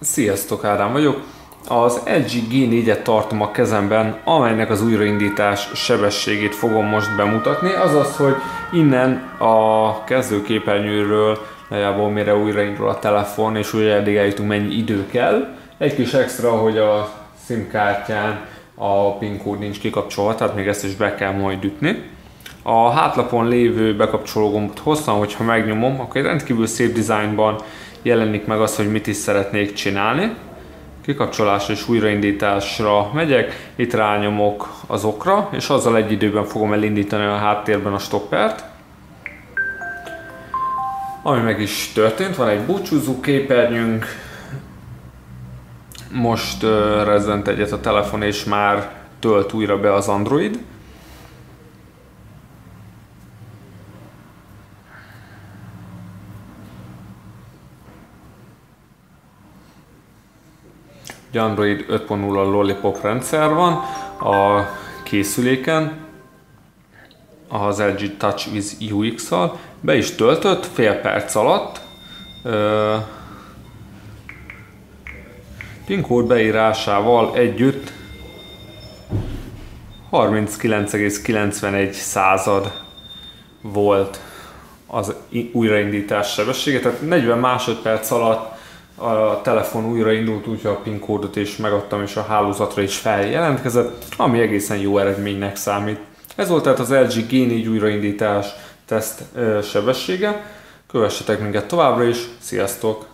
Sziasztok, Ádám vagyok. Az LG G4-et tartom a kezemben, amelynek az újraindítás sebességét fogom most bemutatni. Azaz, hogy innen a kezdőképernyőről nagyjából mire újraindul a telefon, és ugye eddig eljutunk, mennyi idő kell. Egy kis extra, hogy a SIM kártyán a PIN kód nincs kikapcsolva, tehát még ezt is be kell majd ütni. A hátlapon lévő bekapcsoló gombot hoztam, hogyha megnyomom, akkor egy rendkívül szép dizájnban jelenik meg az, hogy mit is szeretnék csinálni. Kikapcsolásra és újraindításra megyek, itt rányomok az okra, és azzal egy időben fogom elindítani a háttérben a stoppert. Ami meg is történt, van egy búcsúzó képernyőnk. Most rezzent egyet a telefon, és már tölt újra be az Android. Android 5.0 Lollipop rendszer van a készüléken, az LG Touch with UX-al. Be is töltött fél perc alatt. PIN kód beírásával együtt 39,91 volt az újraindítás sebessége, tehát 40 másodperc alatt a telefon újraindult, úgyhogy a PIN kódot is megadtam, és a hálózatra is feljelentkezett, ami egészen jó eredménynek számít. Ez volt tehát az LG G4 újraindítás teszt sebessége. Kövessetek minket továbbra is, sziasztok!